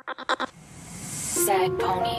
Sad Pony.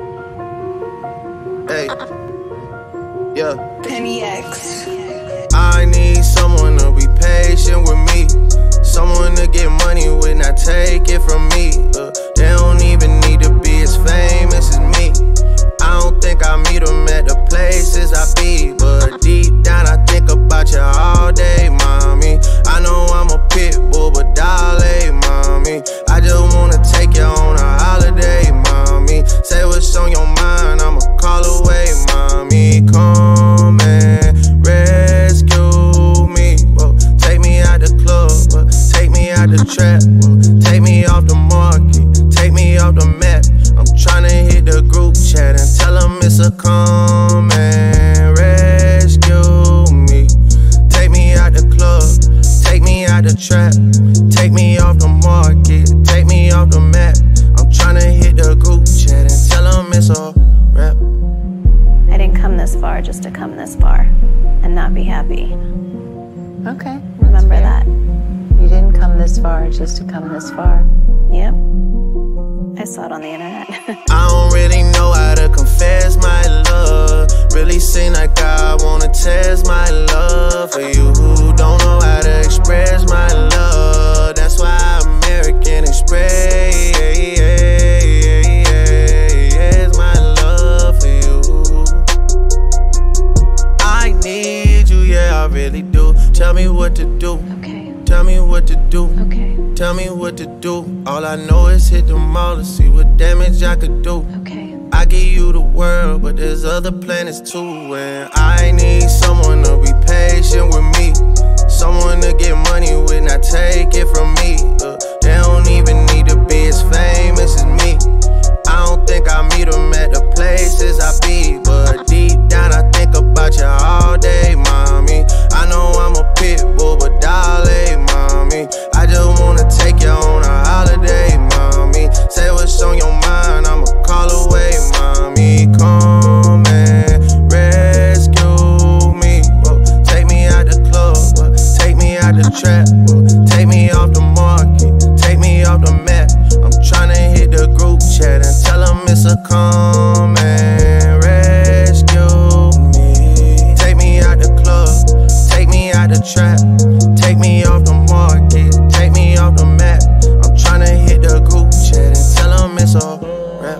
Hey, yeah. Penny X. I need someone to be patient with me, someone to get money with, not take it from me. They don't even need to be as famous as me. I don't think I meet them at the places I be, but deep down I think about you all day, mommy. I know I'm a pit bull, but darling, mommy, I just wanna take you on a holiday, mommy. Say what's on your mind, I'ma call away, mommy. Come and rescue me. Whoa. Take me out the club, take me out the trap, take me off the market, take me off the map. I'm tryna hit the group chat and tell them it's a come and rescue me. Take me out the club, take me out the trap, take me off the market, take me off the map. I'm tryna hit the group chat and tell them it's a rap. I didn't come this far just to come this far and not be happy. Okay. Remember that. You didn't come this far just to come this far. Yep. I saw it on the internet. I don't really know how to confess my love. Really seem like I wanna test my love for you who don't know how to express my love. That's why American Express my love for you. I need you, yeah, I really do. Tell me what to do. Okay. Tell me what to do. Okay. Tell me what to do. All I know is hit the mall to see what damage I could do. Okay. I give you the world, but there's other planets too. And I need someone to be patient with me, someone to get money with, not take it from me. They don't even need to be as famous as me. I don't think I meet them at the places I be, but deep down I think about you all day, mommy. I know I'm a pit bull, but darling, mommy, I just wanna take you on a holiday, mommy. Say what's on your mind, I'ma call away, mommy. Come and rescue me. Whoa. Take me out the club, take me out the trap, take me off the market, take me off the map. I'm tryna hit the group chat and tell them it's a come and rescue me. Take me out the club, take me out the trap, take me off the market, take me off the map. I'm tryna hit the group chat and tell them it's a rap.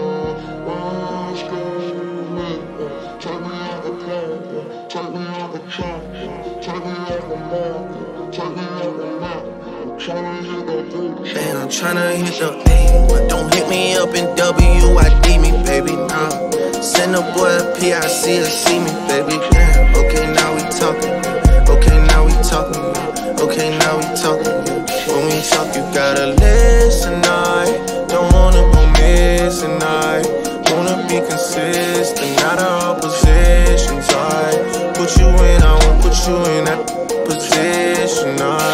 And I'm tryna hit the A, but don't hit me up in WID me, baby, nah. Send a boy a PIC to see me, baby, damn. Okay, now we talking, okay, now we talking, okay, now we talking. When we talk, you gotta listen, I don't wanna go missing, I wanna be consistent, not our oppositions, I put you in, I won't put you in that position,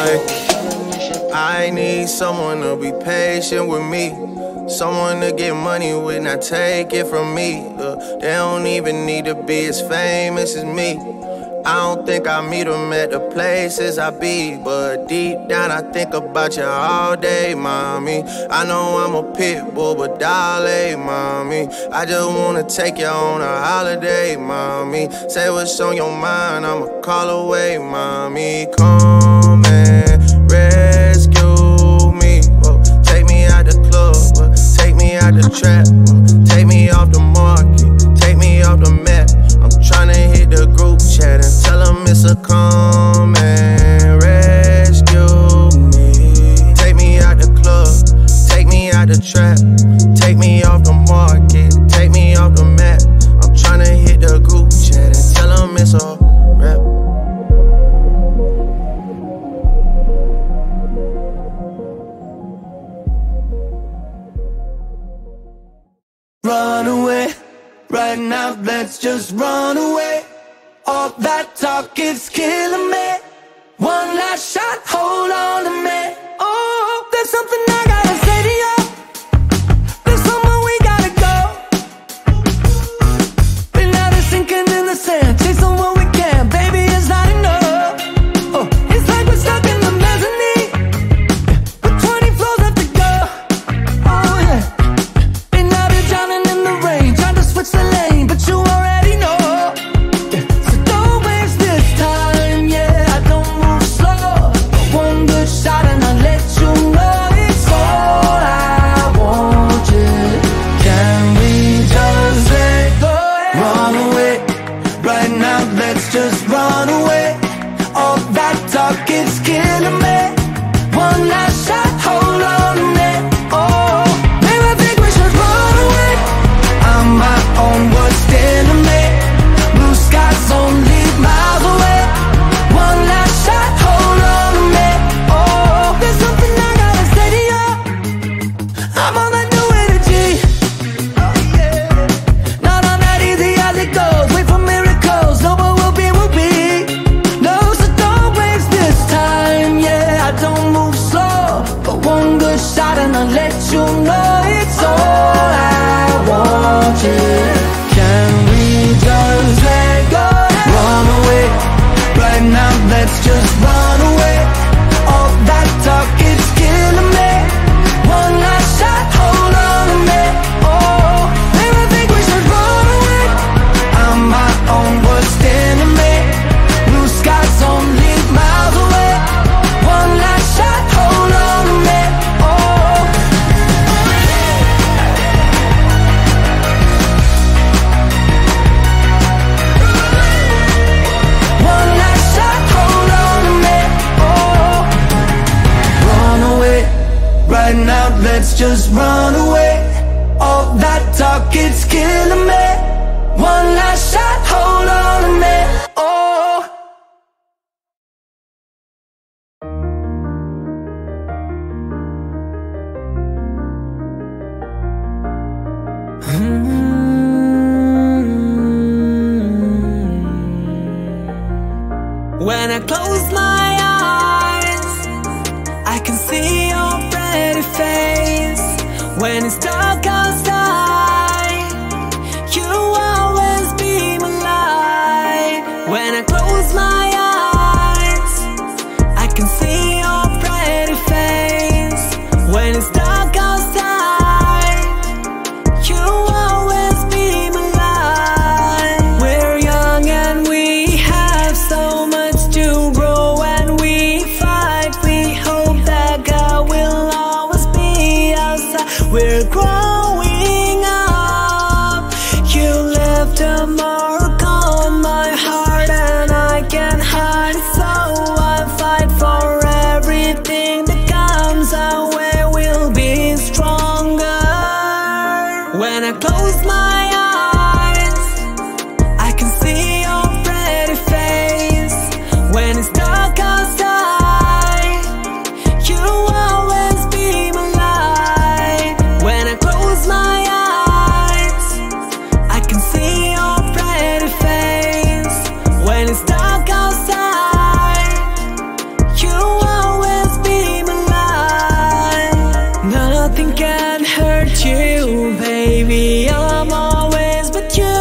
I need someone to be patient with me, someone to get money with, not take it from me. They don't even need to be as famous as me. I don't think I meet them at the places I be, but deep down I think about you all day, mommy. I know I'm a pit bull, but darling, mommy, I just wanna take you on a holiday, mommy. Say what's on your mind, I'ma call away, mommy. Come and rescue me. Whoa. Take me out the club, take me out the trap, take me off the market, take me off the map. I'm tryna hit the group chat and tell them it's a come and rescue me. Take me out the club, take me out the trap, take me off the market, take me off the map. I'm tryna hit the group chat and tell them it's a rap. Run away, right now, let's just run away. All that talk is killing me. One last shot, hold on to me. Oh, there's something I gotta say to you. There's somewhere we gotta go. We're not sinking in the sand, chasing what we can. Baby, it's not enough. Oh, it's like we're stuck in the mezzanine with 20 floors left to go. Oh, I'm on that new energy. Not on that easy as it goes. Wait for miracles. No, but we'll be. No, so don't waste this time. Yeah, I don't move slow, but one good shot and I'll let you know it's all I want. Can we just let go? Run away right now. Let's just run away. All that talk, it's killing me. One last shot, hold on to me. Oh, baby, I think we should run away. I'm my own worst enemy. Blue skies only miles away. One last shot, hold on to me. Oh, one last shot, hold on to me. Oh, run away right now. Let's just run away. All that talk, it's killing me. One last shot, hold on to me. Oh, when I close my eyes, I can see your pretty face. When it's dark outside, you always be my light. When I close my eyes, I can see your pretty face. When it's dark outside, you always be my light. We're young and we have so much to grow, and we fight. We hope that God will always be outside. We're growing up. You left a mark on my heart, and I can't hide it, so I fight for everything that comes our way. We'll be stronger. When I close my eyes, I can see your pretty face. When it's dark outside, you always be my light. When I close my eyes, I can see your pretty face. When it's dark outside, you always be my light. Nothing can hurt you, baby. I'm always with you.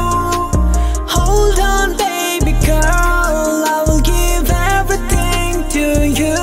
Hold on, baby girl, I will give everything to you.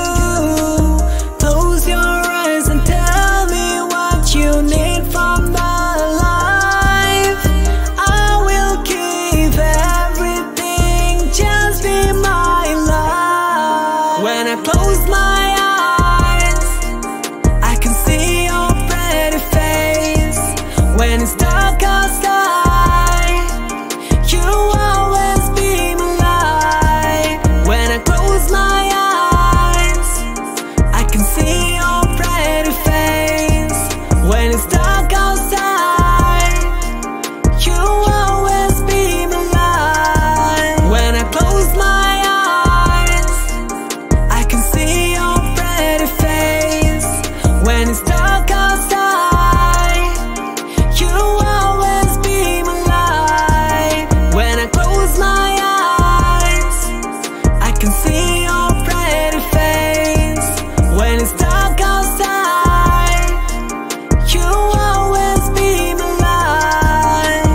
Close your eyes and tell me what you need from my life. I will give everything, just be my life. When I close my eyes, I can see your pretty face. When it's dark outside, you always be my light. When I close my eyes, I can see your pretty face. When it's dark outside, you always be my light. When I close my eyes, I can see your pretty face. When it's dark outside, you always be my light. When I close my eyes, I can see your pretty face. When it's dark outside, you always be my light.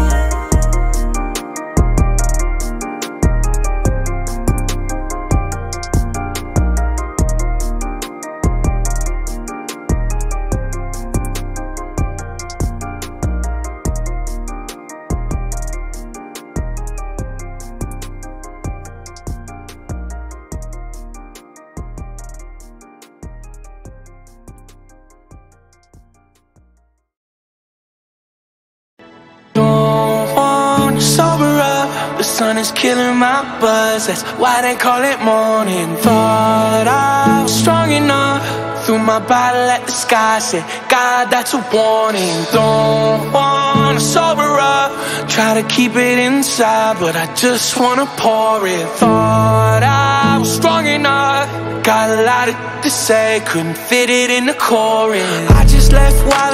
Don't wanna sober up. The sun is killing my buzz. That's why they call it morning. Thought I was strong enough. Threw my bottle at the sky. Said, God, that's a warning. Don't wanna sober up. Try to keep it inside, but I just wanna pour it. Thought I was strong enough. Got a lot to say, couldn't fit it in the chorus. I just left while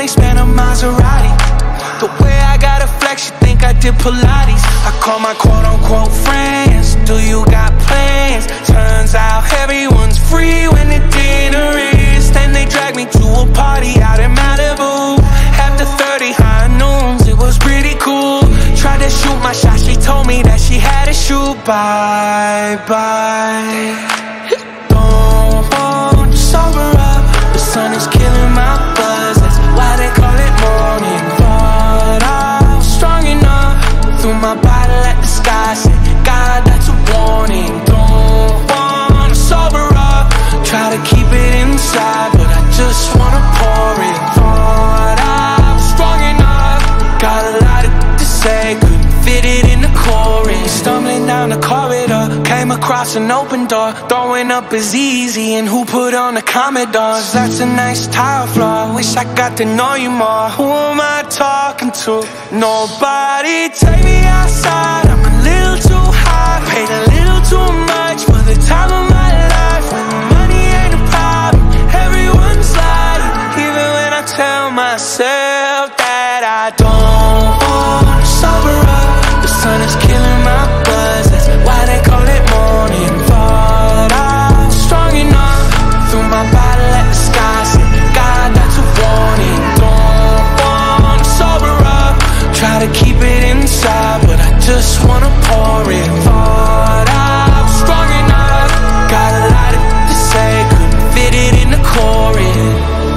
Pilates. I call my quote-unquote friends. Do you got plans? Turns out everyone's free when the dinner is. Then they drag me to a party out in Malibu. After 30 high noons, it was pretty cool. Tried to shoot my shot, she told me that she had to shoot. Bye-bye. Don't want to sober up. The sun is killing my buzz. That's why they call it morning. But I'm strong enough. Threw my bottle at the sky, said, God, that's a warning. Don't wanna sober up. Try to keep it inside, but I just wanna pour it. Thought I was strong enough. Got a lot to say, couldn't fit it in the chorus. Stumbling down the corridor, came across an open door. Throwing up is easy, and who put on the Commodores? That's a nice tile floor, wish I got to know you more. Who am I talking to? Nobody. Take me outside, I'm a little too high. Paid a little too much for the time of my life. When money ain't a problem, everyone's lying. Even when I tell myself that I don't wanna sober up. The sun is killing my buzz, that's why they call it morning. Thought I was strong enough. Threw my bottle at the sky, said, God, that's a warning. Don't wanna sober up. Try to keep it inside, but I just wanna pour it. Thought I was strong enough. Got a lot to say, couldn't fit it in the chorus.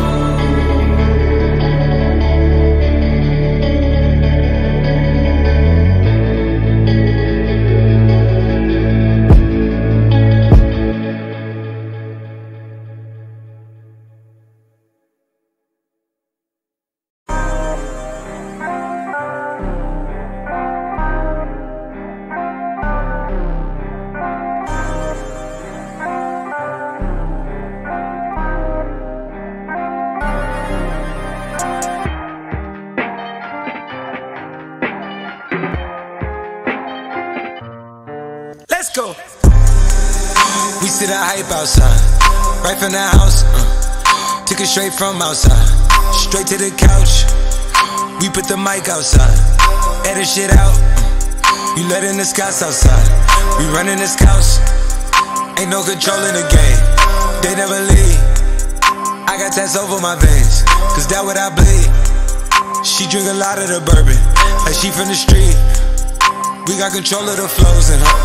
Let's go. We see the hype outside, right from the house. Took it straight from outside, straight to the couch. We put the mic outside, edit shit out. You letting the scouts outside, we running the scouts. Ain't no control in the game, they never leave. I got tats over my veins, cause that what I bleed. She drink a lot of the bourbon, like she from the street. We got control of the flows in her.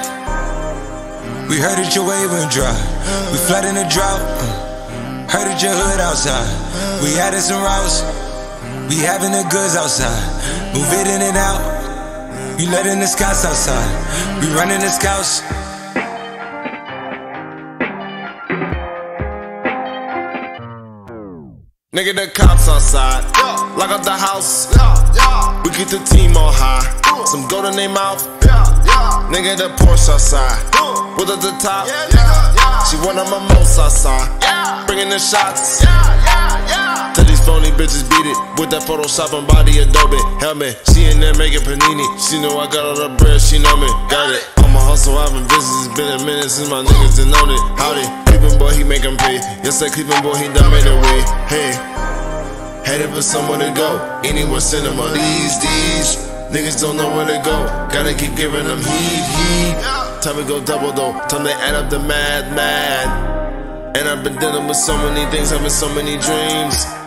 We heard that your wave went dry, we flooding the drought. Heard that your hood outside, we added some routes. We having the goods outside, move it in and out. You letting the scouts outside, we running the scouts. Nigga, the cops outside, lock up the house. We keep the team on high, some gold in their mouth. Nigga, the Porsche outside, with at the top. She one of my most outside, bringing the shots. Tell these phony bitches beat it with that Photoshop and body Adobe helmet. She in there making panini. She know I got all the bread, she know me. Got it. On my hustle, I've been busy. It's been a minute since my niggas done known it. Howdy, Cleveland boy, he make 'em pay. Yes, that Cleveland boy, he done made a way. Hey, headed for somewhere to go. Anywhere cinema. These niggas don't know where to go. Gotta keep giving them heat. Time to go double though. Time to add up the mad. And I've been dealing with so many things, having so many dreams.